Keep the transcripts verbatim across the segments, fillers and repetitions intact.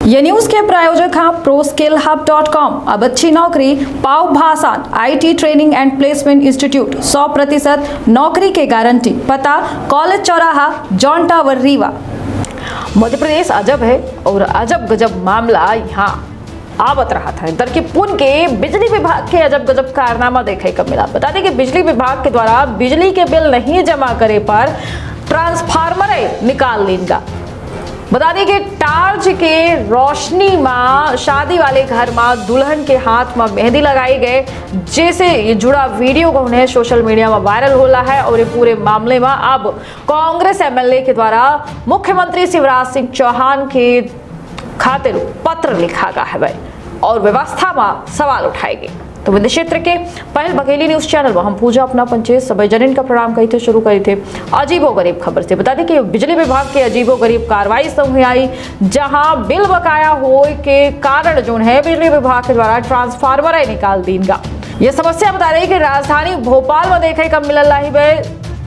ये न्यूज के प्रायोजक हैं pro skill hub dot com. अब अच्छी नौकरी पाओ Bhasha IT training and placement institute, सौ प्रतिशत नौकरी के गारंटी। पता कॉलेज चौराहा, जॉन टावर, रीवा। मध्य प्रदेश अजब है और अजब गजब मामला यहाँ आवत रहा था। इधर के पुन के बिजली विभाग के अजब गजब कारनामा देखे को मिला। बता दें कि बिजली विभाग के द्वारा बिजली के बिल नहीं जमा करे पर ट्रांसफार्मर निकाल लेगा। बता दें कि टार्च के रोशनी में शादी वाले घर में दुल्हन के हाथ में मेहंदी लगाई गए, जैसे ये जुड़ा वीडियो को उन्हें सोशल मीडिया में वायरल हो रहा है। और ये पूरे मामले में अब कांग्रेस एमएलए के द्वारा मुख्यमंत्री शिवराज सिंह चौहान के खातिर पत्र लिखा गया है भाई, और व्यवस्था में सवाल उठाएंगे। तो विंध्य क्षेत्र के पहल बघेली न्यूज चैनल में हम पूजा अपना पंचायत सभी जनन का प्रोग्राम कही थे शुरू करी थे अजीबो गरीब खबर से। बता दें कि बिजली विभाग के अजीबो गरीब कार्रवाई समूह आई, जहां बिल बकाया हो के कारण जो है बिजली विभाग के द्वारा ट्रांसफार्मर निकाल देगा। ये समस्या बता रही कि राजधानी भोपाल में देखे कब मिल रही है।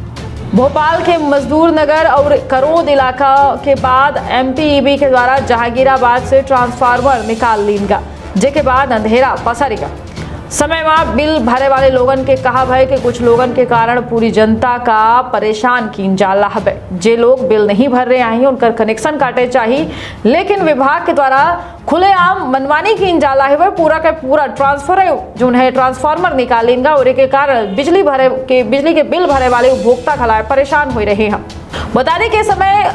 भोपाल के मजदूर नगर और करोद इलाका के बाद एमपीईबी के द्वारा जहांगीराबाद से ट्रांसफार्मर निकाल लेगा, जिसके बाद अंधेरा पसरेगा। समय में बिल भरे वाले लोगन के कहा है कि कुछ लोगन के कारण पूरी जनता का परेशान की जाला है। जे लोग बिल नहीं भर रहे हैं उनका कनेक्शन काटे चाहिए, लेकिन विभाग के द्वारा खुलेआम मनमानी की जाला है। पूरा का पूरा ट्रांसफर जो है ट्रांसफार्मर निकालेगा और एक कारण बिजली भरे के बिजली के बिल भरे वाले उपभोक्ता खलाए परेशान हो रहे हैं। बता दें कि समय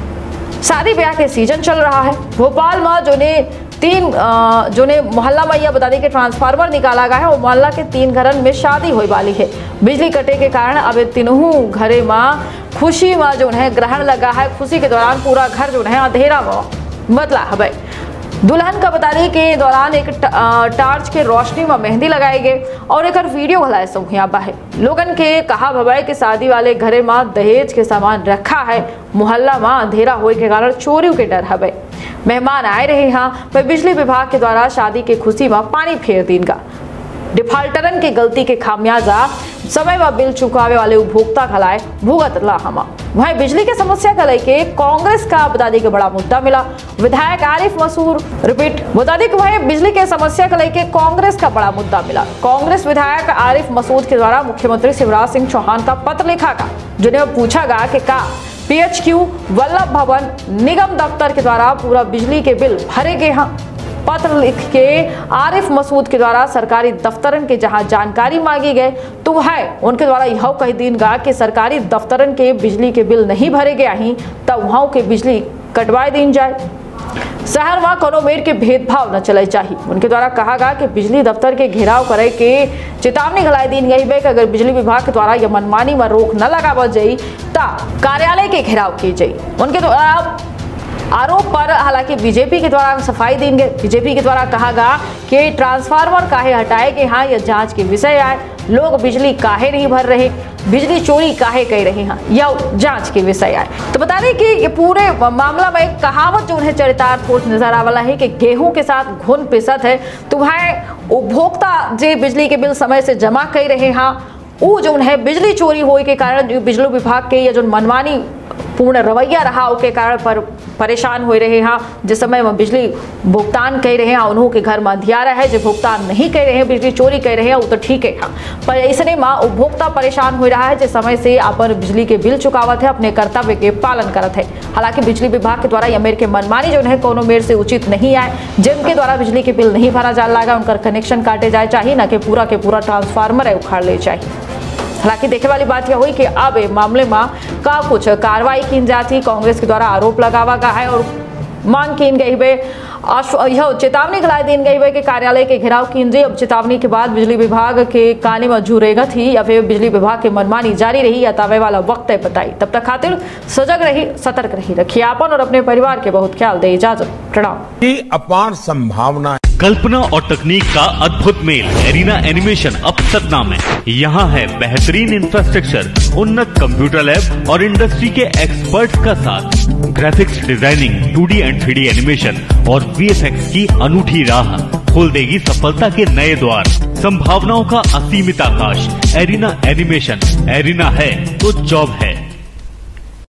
शादी ब्याह के सीजन चल रहा है। भोपाल में जो ने तीन जो ने मोहल्ला में यह बता दें कि ट्रांसफार्मर निकाला गया है और मोहल्ला के तीन घरन में शादी होने वाली है। बिजली कटे के कारण अब तीनों घरे में खुशी में जो है ग्रहण लगा है। खुशी के दौरान पूरा घर जो है अंधेरा में बदला है। दुल्हन का बता दें कि दौरान एक टार्च के रोशनी में मेहंदी लगाई गई और एक वीडियो हलाए समूह है। लोगन के कहा भवाई कि शादी वाले घरे में दहेज के सामान रखा है। मोहल्ला में अंधेरा होने के कारण चोरियों के डर है। मेहमान आए रहे यहाँ पर बिजली विभाग के द्वारा शादी के खुशी में पानी फेर देगा। डिफाल्टरन की गलती के खामियाजा समय में बिल चुकावे वाले उपभोक्ता खलाए भुगत ला हमा। वहीं बिजली की समस्या को लेके कांग्रेस का बता दें कि बड़ा मुद्दा मिला। विधायक आरिफ मसूद रिपीट बता दें कि वहीं बिजली की समस्या को लेके कांग्रेस का बड़ा मुद्दा मिला। कांग्रेस विधायक आरिफ मसूद के द्वारा मुख्यमंत्री शिवराज सिंह चौहान का पत्र लिखा गया, जिन्हें पूछा गया कि का पीएचक्यू वल्लभ भवन निगम दफ्तर के द्वारा पूरा बिजली के बिल भरे गए हैं। पत्र लिख के आरिफ मसूद के द्वारा सरकारी दफ्तरन के जहां जानकारी मांगी गए तो वह उनके द्वारा यह कह दीनगा कि सरकारी दफ्तरन के बिजली के बिल नहीं भरे गए ही तब वहां के बिजली कटवाए दी जाए। शहर में कोनो मेर के भेदभाव न चले चाहिए। उनके द्वारा कहा गया कि बिजली दफ्तर के घेराव करे के चेतावनी गलाई दी गई है कि अगर बिजली विभाग के द्वारा यह मनमानी में रोक न लगावा जाये तो कार्यालय के घेराव की जाये। उनके द्वारा आरोप पर हालांकि बीजेपी के द्वारा सफाई दी गई। बीजेपी के द्वारा कहा गया कि ट्रांसफार्मर काहे हटाए के हाँ यह जांच के विषय आए। लोग बिजली काहे नहीं भर रहे, बिजली चोरी काहे कर रहे हैं, यह जांच के विषय आए। तो बता दें कि ये पूरे मामला में एक कहावत जो उन्हें चरितार्थ होत नजर आवाला है कि गेहूं के साथ घुन पिसत है। तो वह उपभोक्ता जो बिजली के बिल समय से जमा कर रहे हैं वो जो है बिजली चोरी होने के कारण बिजली विभाग के ये जो मनमानी पूर्ण रवैया रहा उसके कारण पर परेशान हो रहे हैं। जिस समय में बिजली भुगतान कर रहे हैं उन्हों के घर में अंधियारा है, जो भुगतान नहीं कर रहे हैं बिजली चोरी कर रहे हैं वो तो ठीक है, पर इसने में उपभोक्ता परेशान हो रहा है जिस समय से अपन बिजली के बिल चुकावत है, अपने कर्तव्य के पालन करत है। हालांकि बिजली विभाग के द्वारा यह मेर के मनमानी जो है कोनो मेर से उचित नहीं आए, जिनके द्वारा बिजली के बिल नहीं भरा जा लगा उनका कनेक्शन काटे जाए चाहिए, न कि पूरा के पूरा ट्रांसफार्मर है उखाड़ ले चाहिए। हालांकि देखने वाली बात यह हुई कि अब मामले में का कुछ कार्रवाई की जाती। कांग्रेस के द्वारा आरोप लगावा गया है और मांग की गई है, यह चेतावनी दिलाई दी गई है कि कार्यालय के घेराव की जाए। अब चेतावनी के बाद बिजली विभाग के काने में जुरेगा थी या फिर बिजली विभाग की मनमानी जारी रही या तावे वाला वक्त है बताई। तब तक खातिर सजग रही, सतर्क रही, रखिए आपन और अपने परिवार के बहुत ख्याल दे। इजाजत, प्रणाम। अपार संभावना, कल्पना और तकनीक का अद्भुत मेल एरिना एनिमेशन अब सतना में। यहाँ है बेहतरीन इंफ्रास्ट्रक्चर, उन्नत कंप्यूटर लैब और इंडस्ट्री के एक्सपर्ट्स का साथ। Graphics designing, two D and three D animation और वीएफएक्स की अनूठी राह खोल देगी सफलता के नए द्वार। संभावनाओं का असीमित आकाश। एरिना एनिमेशन, एरिना है तो जॉब है।